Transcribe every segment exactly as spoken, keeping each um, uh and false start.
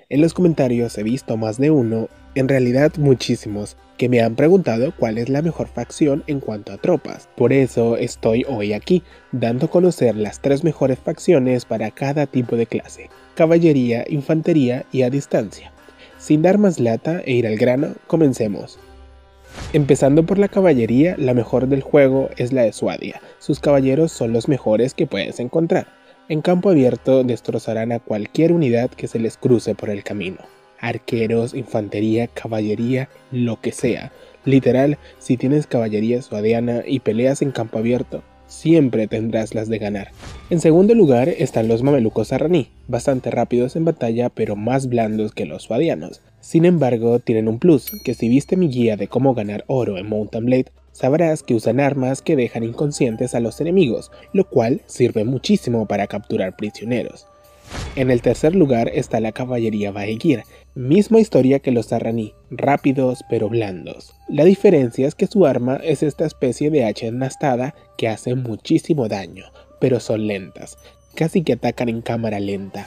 En los comentarios he visto más de uno, en realidad muchísimos, que me han preguntado cuál es la mejor facción en cuanto a tropas. Por eso estoy hoy aquí, dando a conocer las tres mejores facciones para cada tipo de clase: caballería, infantería y a distancia. Sin dar más lata e ir al grano, comencemos. Empezando por la caballería, la mejor del juego es la de Swadia. Sus caballeros son los mejores que puedes encontrar. En campo abierto destrozarán a cualquier unidad que se les cruce por el camino. Arqueros, infantería, caballería, lo que sea. Literal, si tienes caballería swadiana y peleas en campo abierto, siempre tendrás las de ganar. En segundo lugar están los mamelucos sarraní, bastante rápidos en batalla pero más blandos que los swadianos. Sin embargo, tienen un plus, que si viste mi guía de cómo ganar oro en Mount and Blade, sabrás que usan armas que dejan inconscientes a los enemigos, lo cual sirve muchísimo para capturar prisioneros. En el tercer lugar está la caballería Vaegir, misma historia que los sarraní, rápidos pero blandos. La diferencia es que su arma es esta especie de hacha enastada que hace muchísimo daño, pero son lentas, casi que atacan en cámara lenta.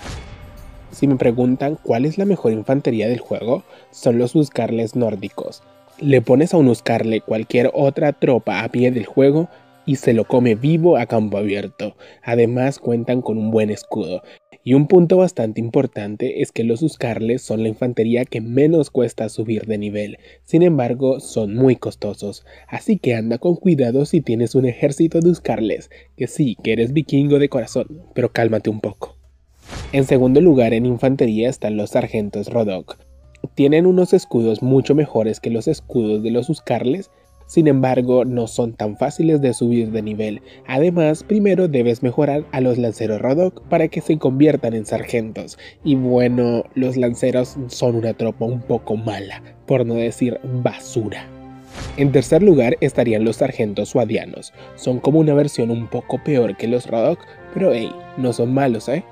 Si me preguntan cuál es la mejor infantería del juego, son los huskarles nórdicos. Le pones a un huskarle cualquier otra tropa a pie del juego y se lo come vivo a campo abierto. Además cuentan con un buen escudo. Y un punto bastante importante es que los huskarles son la infantería que menos cuesta subir de nivel. Sin embargo, son muy costosos. Así que anda con cuidado si tienes un ejército de huskarles. Que sí, que eres vikingo de corazón, pero cálmate un poco. En segundo lugar en infantería están los sargentos Rodok. Tienen unos escudos mucho mejores que los escudos de los huskarles, sin embargo no son tan fáciles de subir de nivel. Además, primero debes mejorar a los lanceros Rodok para que se conviertan en sargentos. Y bueno, los lanceros son una tropa un poco mala, por no decir basura. En tercer lugar estarían los sargentos swadianos. Son como una versión un poco peor que los Rodok, pero hey, no son malos, ¿eh?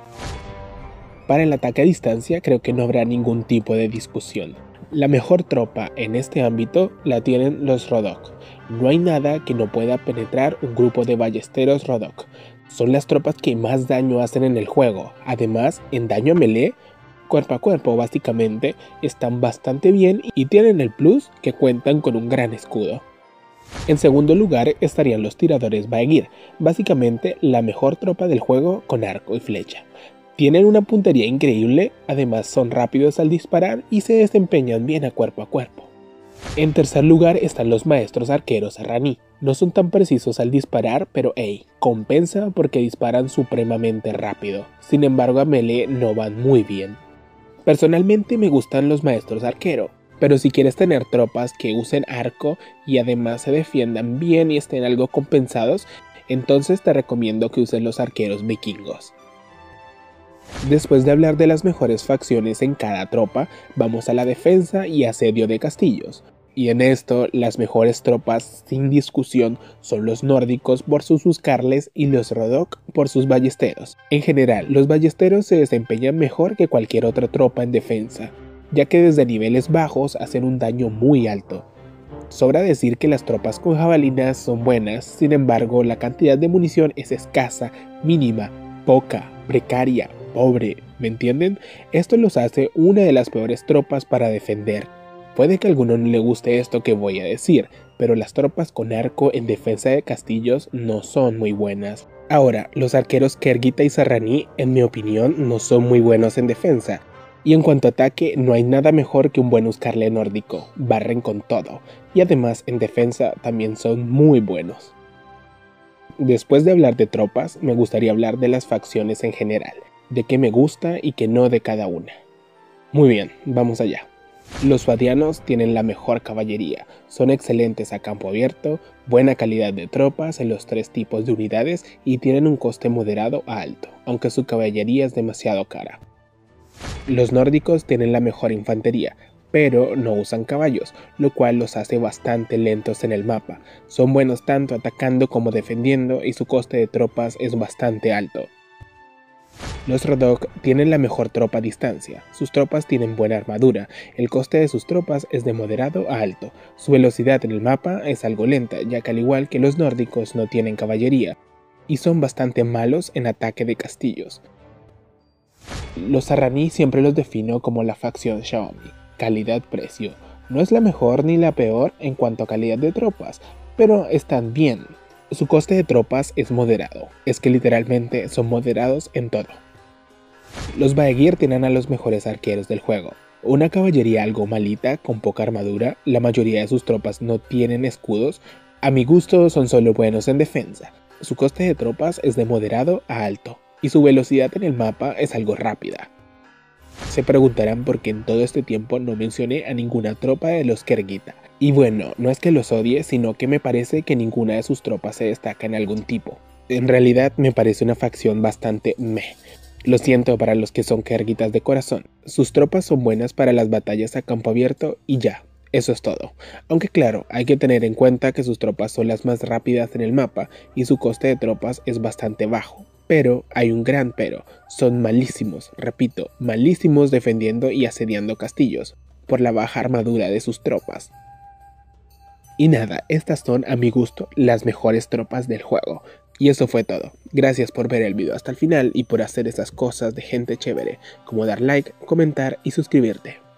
Para el ataque a distancia creo que no habrá ningún tipo de discusión. La mejor tropa en este ámbito la tienen los Rodok. No hay nada que no pueda penetrar un grupo de ballesteros Rodok. Son las tropas que más daño hacen en el juego. Además, en daño a melee, cuerpo a cuerpo básicamente, están bastante bien y tienen el plus que cuentan con un gran escudo. En segundo lugar estarían los tiradores Vaegir, básicamente la mejor tropa del juego con arco y flecha. Tienen una puntería increíble, además son rápidos al disparar y se desempeñan bien a cuerpo a cuerpo. En tercer lugar están los maestros arqueros sarraní. No son tan precisos al disparar, pero hey, compensa porque disparan supremamente rápido. Sin embargo a melee no van muy bien. Personalmente me gustan los maestros arquero, pero si quieres tener tropas que usen arco y además se defiendan bien y estén algo compensados, entonces te recomiendo que uses los arqueros vikingos. Después de hablar de las mejores facciones en cada tropa, vamos a la defensa y asedio de castillos. Y en esto, las mejores tropas sin discusión son los nórdicos por sus huskarles y los Rodok por sus ballesteros. En general, los ballesteros se desempeñan mejor que cualquier otra tropa en defensa, ya que desde niveles bajos hacen un daño muy alto. Sobra decir que las tropas con jabalinas son buenas, sin embargo la cantidad de munición es escasa, mínima, poca, precaria, pobre, ¿me entienden? Esto los hace una de las peores tropas para defender. Puede que a alguno no le guste esto que voy a decir, pero las tropas con arco en defensa de castillos no son muy buenas. Ahora, los arqueros Kergita y sarraní, en mi opinión, no son muy buenos en defensa. Y en cuanto a ataque, no hay nada mejor que un buen huskarle nórdico, barren con todo. Y además, en defensa también son muy buenos. Después de hablar de tropas, me gustaría hablar de las facciones en general, de qué me gusta y qué no de cada una. Muy bien, vamos allá. Los swadianos tienen la mejor caballería, son excelentes a campo abierto, buena calidad de tropas en los tres tipos de unidades y tienen un coste moderado a alto, aunque su caballería es demasiado cara. Los nórdicos tienen la mejor infantería, pero no usan caballos, lo cual los hace bastante lentos en el mapa. Son buenos tanto atacando como defendiendo y su coste de tropas es bastante alto. Los Rodok tienen la mejor tropa a distancia, sus tropas tienen buena armadura, el coste de sus tropas es de moderado a alto, su velocidad en el mapa es algo lenta, ya que al igual que los nórdicos no tienen caballería, y son bastante malos en ataque de castillos. Los Sarrani siempre los defino como la facción Xiaomi, calidad-precio. No es la mejor ni la peor en cuanto a calidad de tropas, pero están bien. Su coste de tropas es moderado, es que literalmente son moderados en todo. Los Baegir tienen a los mejores arqueros del juego. Una caballería algo malita, con poca armadura, la mayoría de sus tropas no tienen escudos. A mi gusto son solo buenos en defensa. Su coste de tropas es de moderado a alto, y su velocidad en el mapa es algo rápida. Se preguntarán por qué en todo este tiempo no mencioné a ninguna tropa de los Kergita. Y bueno, no es que los odie, sino que me parece que ninguna de sus tropas se destaca en algún tipo. En realidad me parece una facción bastante meh. Lo siento para los que son Kergitas de corazón. Sus tropas son buenas para las batallas a campo abierto y ya. Eso es todo. Aunque claro, hay que tener en cuenta que sus tropas son las más rápidas en el mapa y su coste de tropas es bastante bajo. Pero hay un gran pero, son malísimos, repito, malísimos defendiendo y asediando castillos, por la baja armadura de sus tropas. Y nada, estas son a mi gusto las mejores tropas del juego. Y eso fue todo. Gracias por ver el video hasta el final y por hacer esas cosas de gente chévere, como dar like, comentar y suscribirte.